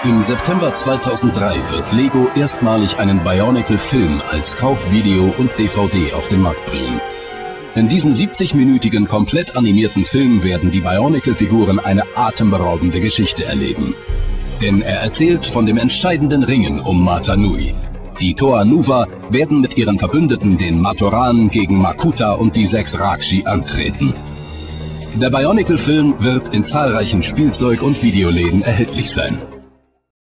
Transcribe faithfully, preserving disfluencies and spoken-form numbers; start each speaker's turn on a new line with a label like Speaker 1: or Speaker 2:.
Speaker 1: Im September zweitausenddrei wird Lego erstmalig einen Bionicle-Film als Kaufvideo und D V D auf den Markt bringen. In diesem siebzigminütigen komplett animierten Film werden die Bionicle-Figuren eine atemberaubende Geschichte erleben. Denn er erzählt von dem entscheidenden Ringen um Mata Nui. Die Toa Nuva werden mit ihren Verbündeten, den Matoran, gegen Makuta und die sechs Rakshi antreten. Der Bionicle-Film wird in zahlreichen Spielzeug- und Videoläden erhältlich sein.